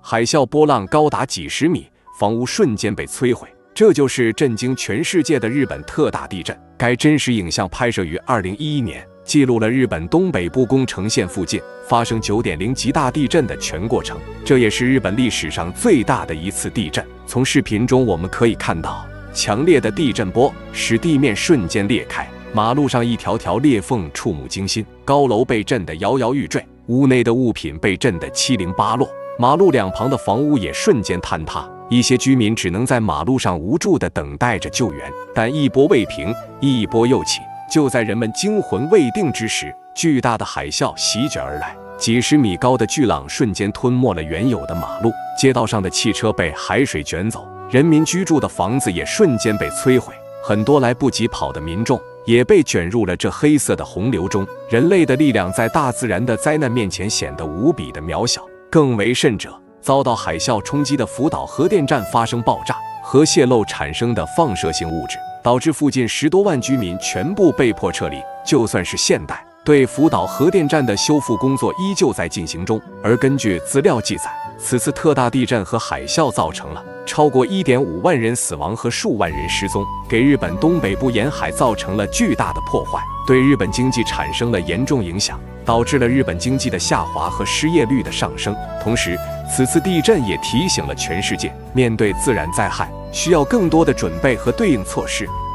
海啸波浪高达几十米，房屋瞬间被摧毁。这就是震惊全世界的日本特大地震。该真实影像拍摄于2011年，记录了日本东北部宫城县附近发生9.0级大地震的全过程。这也是日本历史上最大的一次地震。从视频中我们可以看到，强烈的地震波使地面瞬间裂开，马路上一条条裂缝触目惊心，高楼被震得摇摇欲坠，屋内的物品被震得七零八落，马路两旁的房屋也瞬间坍塌。一些居民只能在马路上无助地等待着救援，但一波未平，一波又起。就在人们惊魂未定之时，巨大的海啸席卷而来，几十米高的巨浪瞬间吞没了原有的马路，街道上的汽车被海水卷走，人民居住的房子也瞬间被摧毁，很多来不及跑的民众也被卷入了这黑色的洪流中。人类的力量在大自然的灾难面前显得无比的渺小。更为甚者，遭到海啸冲击的福岛核电站发生爆炸，核泄漏产生的放射性物质导致附近10多万居民全部被迫撤离。就算是现代，对福岛核电站的修复工作依旧在进行中。而根据资料记载，此次特大地震和海啸造成了超过1.5万人死亡和数万人失踪，给日本东北部沿海造成了巨大的破坏，对日本经济产生了严重影响，导致了日本经济的下滑和失业率的上升。同时，此次地震也提醒了全世界，面对自然灾害，需要更多的准备和对应措施。